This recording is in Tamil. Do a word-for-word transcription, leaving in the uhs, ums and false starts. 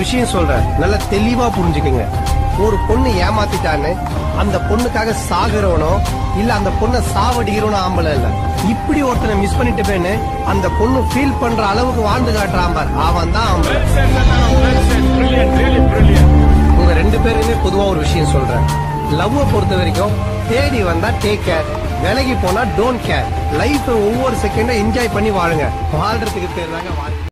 விஷயம் சொல்றேன், நல்லா தெளிவா புரிஞ்சுக்குங்க. ஒரு பொண்ணு ஏமாத்திட்டான்னு அந்த பொண்ணுக்காக சாகுறவனோ இல்ல அந்த பொண்ணை சாவடிக்கிறவனோ ஆம்பளை இல்ல. இப்படி ஒருத்தனை மிஸ் பண்ணிட்டு போயின்னு அந்த பொண்ணு ஃபீல் பண்ற அளவுக்கு வாழ்ந்து காட்டுறான் பார், அவன் தான் ஆம்பளை. உங்க ரெண்டு பேருமே பொதுவா ஒரு விஷயம் சொல்றேன், லவ்வை பொறுத்த வரைக்கும் தேடி வந்தா டேக் கேர், விலகி போனா டோன்ட் கேர். லைஃப் ஒவ்வொரு செகண்டும் என்ஜாய் பண்ணி வாழுங்க. வாழ்றதுக்கு பேர் தாங்க வாழ்க்கை.